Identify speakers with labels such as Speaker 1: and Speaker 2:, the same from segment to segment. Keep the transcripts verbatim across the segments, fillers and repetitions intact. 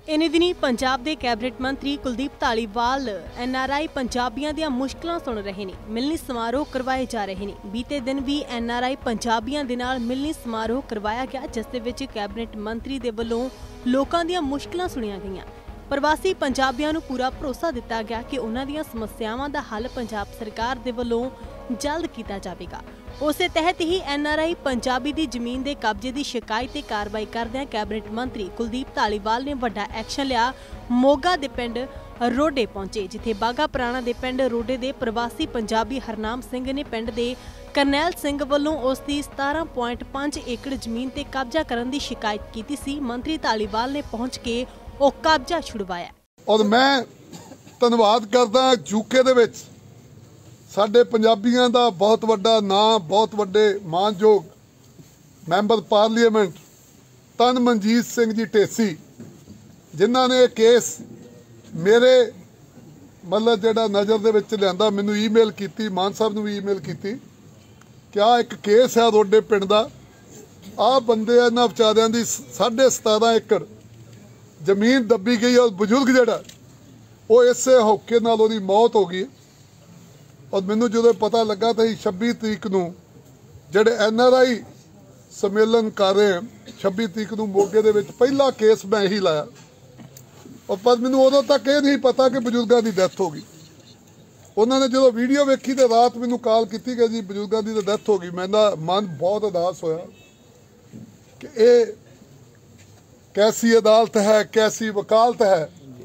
Speaker 1: इन्हीं दिनी पंजाब के कैबिनेट मंत्री Kuldeep Dhaliwal N R I पंजाबियों दी मुश्किलां सुन रहे हैं। मिलनी समारोह करवाए जा रहे हैं। बीते दिन भी एन आर आई पंजाबियों दे नाल मिलनी समारोह करवाया गया, जिस दे विच कैबिनेट मंत्री दे वल्लों लोकां दी मुश्किलां सुणियां गईयां। प्रवासी पंजाबियों नूं पूरा भरोसा दिता गया कि उन्हां दी समस्यावां दा हल पंजाब सरकार दे वल्लों जल्द किया जाएगा। उस तहत ही एन आर आई पंजाबी की जमीन के कब्जे की शिकायत ते कार्रवाई करदे कैबिनेट मंत्री कुलदीप धालीवाल ने वड्डा एक्शन लिया। मोगा के पिंड रोडे पहुंचे, जिथे बागा पुराना के पिंड रोडे के प्रवासी पंजाबी हरनाम सिंह ने पिंड के करनैल सिंह वालों उसकी सतारह पॉइंट पांच एकड़ जमीन ते कब्जा करने की शिकायत की सी। मंत्री धालीवाल ने पहुंच के वो कब्जा छुड़वाया।
Speaker 2: और मैं धन्यवाद करदा यूके दे विच साडे पंजाबियों का बहुत वड्डा नाम, बहुत वड्डे मानयोग मैंबर पार्लीमेंट तन मनजीत सिंह जी ढेसी, जिन्हों ने केस मेरे मतलब जेड़ा नज़र दे विच लियांदा, मैनू ईमेल की, मान साहब नूं भी ईमेल की कि आ एक केस है रोडे पिंड दा, आ बंदे इन्हां विचारियां दी साढ़े सतारह एकड़ जमीन दबी गई और बजुर्ग जिहड़ा वो इसे हौके नाल उहदी मौत हो गई। और मैनू जो पता लगा तो छब्बी तरीक नूं जिहड़े एन आर आई सम्मेलन कर रहे हैं, छब्बी तरीक नूं मोगे दे विच पहला केस मैं ही लाया। और पर मैनू उदों तक ये नहीं पता कि बजुर्गों की डैथ हो गई। उन्होंने जो वीडियो वेखी तो रात मैनू कॉल की कि जी बजुर्गों की तो डैथ हो गई। मेरा मन बहुत उदास होया कि ये कैसी अदालत है, कैसी वकालत है,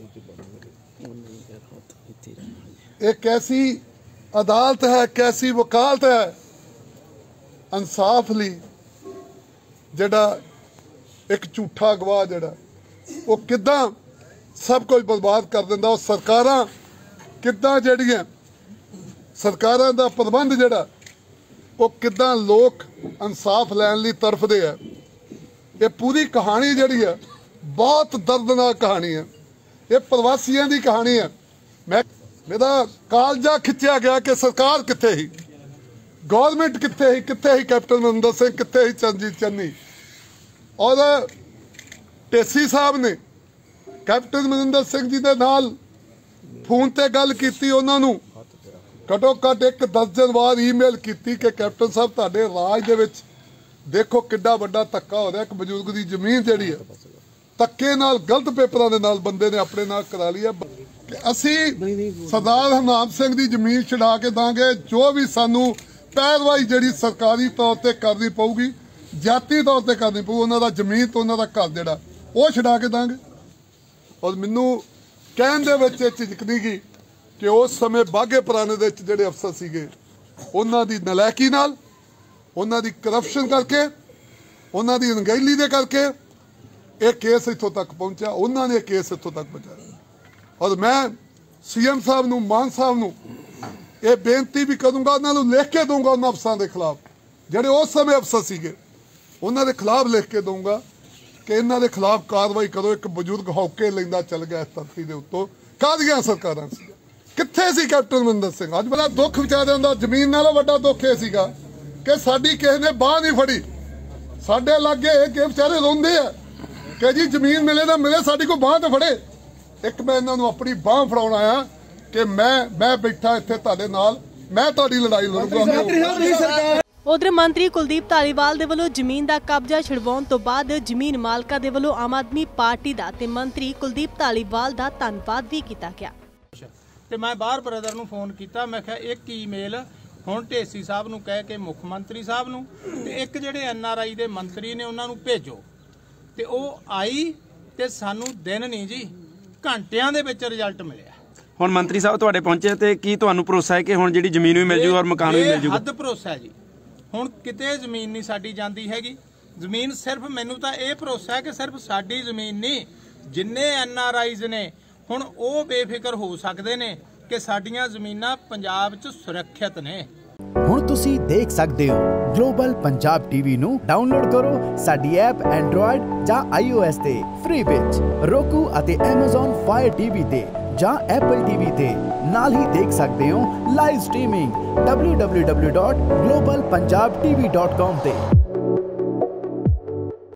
Speaker 2: एक कैसी अदालत है, कैसी वकालत है। इंसाफ लई जिहड़ा एक झूठा गवाह जिहड़ा वो किदां सब कुछ बर्बाद कर दिंदा। और सरकारां किदां जिहड़ियां सरकारां दा प्रबंध जिहड़ा वो किदां लोक इंसाफ लैण लई तरफदे है। ये पूरी कहानी जिहड़ी है बहुत दर्दनाक कहानी है। ये प्रवासियों की कहानी है। मैं मेरा कालजा खिंचिया गया कि सरकार कित्थे ही, गवर्नमेंट कित्थे ही, कित्थे ही कैप्टन अमरिंदर सिंह, कित्थे ही चरणजीत चन्नी। और ढेसी साहब ने कैप्टन अमरिंदर सिंह जी के नाल फोन ते गल की, उन्होंने घटो घट एक दर्जन वार ईमेल की कि कैप्टन साहब तुहाडे राज दे विच देखो किड्डा वड्डा धक्का हो रहा। एक बजुर्ग की जमीन जिहड़ी है धक्के नाल गलत पेपरां दे नाल बंदे ने अपने नाल करा ली है कि असी सरदार हरनाम सिंह की जमीन छड़ा के दांगे। जो भी सानू पैरवाई जिहड़ी सरकारी तौर पर करनी पऊगी, जाती तौर पर करनी पऊ, उन्हां दा जमीन तो उन्हां दा घर जिहड़ा वो छड़ा के दांगे। और मैनू कहण दे विच झिझक नहीं गई कि उस समय बाघे पुराने दे विच जिहड़े अफसर सीगे उन्हां दी नलैकी नाल, उन्हां दी करप्शन करके, उन्हां दी अनगैली दे करके एक केस इत्थों तक पहुंचा। उन्होंने ये केस इत्थों तक पहुंचाया। और मैं सी एम साहब नूं, मान साहब नूं ये बेनती भी करूँगा, उन्होंने लिख के दूंगा उन्होंने अफसरों के खिलाफ जिहड़े उस समय अफसर सीगे, उन्होंने खिलाफ लिख के दूंगा कि इन्हों के खिलाफ कार्रवाई करो। एक बजुर्ग हौके लैंदा चल गया इस धरती के उत्तों, काहदियां सरकारां सी, कित्थे सी कैप्टन अमरिंदर सिंह। अज बड़ा दुख विचारियां दा जमीन नालों वड्डा दुख ये सीगा कि साडी किसी ने बांह नहीं फड़ी। साडे लागे ये बेचारे रोंदे आ कि जी जमीन मिले ना मिले, साडी कोई बांह तो फड़े। एक मैं इन्हों अपनी बांह फड़ाउण आया कि मैं मैं बैठा इत्थे तुहाडे नाल, मैं तुहाडी लड़ाई लड़ूंगा।
Speaker 1: उधर मंत्री कुलदीप धालीवाल दे वल्लों जमीन का कब्जा छुड़वाउण तो बाद जमीन मालकां दे वल्लों आम आदमी पार्टी दा ते मंत्री कुलदीप धालीवाल दा धन्नवाद भी किया गया।
Speaker 3: ते मैं बाहर ब्रदर नूं फोन किया, मैं कहा एक ईमेल हुण ढेसी साहब नूं कह के मुख मंत्री साहब नूं ते एक जिहड़े एन आर आई दे मंत्री ने उन्हां नूं भेजो। ते ਉਹ आई ते सानू दिन नहीं जी घंटियां दे विच रिजल्ट मिलिया।
Speaker 4: ਹੁਣ ਮੰਤਰੀ ਸਾਹਿਬ ਤੁਹਾਡੇ ਪਹੁੰਚੇ ਤੇ ਕੀ ਤੁਹਾਨੂੰ ਭਰੋਸਾ ਹੈ ਕਿ ਹੁਣ ਜਿਹੜੀ ਜ਼ਮੀਨ ਵੀ ਮਿਲ ਜੂ ਔਰ ਮਕਾਨ ਵੀ ਮਿਲ ਜੂਗਾ?
Speaker 3: ਹੱਦ ਭਰੋਸਾ ਹੈ ਜੀ। ਹੁਣ ਕਿਤੇ ਜ਼ਮੀਨ ਨਹੀਂ ਸਾਡੀ ਜਾਂਦੀ ਹੈਗੀ। ਜ਼ਮੀਨ ਸਿਰਫ ਮੈਨੂੰ ਤਾਂ ਇਹ ਭਰੋਸਾ ਹੈ ਕਿ ਸਿਰਫ ਸਾਡੀ ਜ਼ਮੀਨ ਨਹੀਂ, ਜਿੰਨੇ ਐਨ ਆਰ ਆਈਜ਼ ਨੇ ਹੁਣ ਉਹ ਬੇਫਿਕਰ ਹੋ ਸਕਦੇ ਨੇ ਕਿ ਸਾਡੀਆਂ ਜ਼ਮੀਨਾਂ ਪੰਜਾਬ 'ਚ ਸੁਰੱਖਿਅਤ ਨੇ।
Speaker 5: ਹੁਣ ਤੁਸੀਂ ਦੇਖ ਸਕਦੇ ਹੋ ਗਲੋਬਲ ਪੰਜਾਬ ਟੀਵੀ ਨੂੰ ਡਾਊਨਲੋਡ ਕਰੋ ਸਾਡੀ ਐਪ ਐਂਡਰੋਇਡ ਜਾਂ ਆਈ ਓ ਐਸ ਤੇ ਫ੍ਰੀ ਵਿੱਚ, roku ਅਤੇ Amazon Fire ਟੀ ਵੀ ਤੇ ਜਾਂ Apple ਟੀ ਵੀ ਤੇ। ਨਾਲ ਹੀ ਦੇਖ ਸਕਦੇ ਹੋ live streaming w w w dot global punjab t v dot com ਤੇ।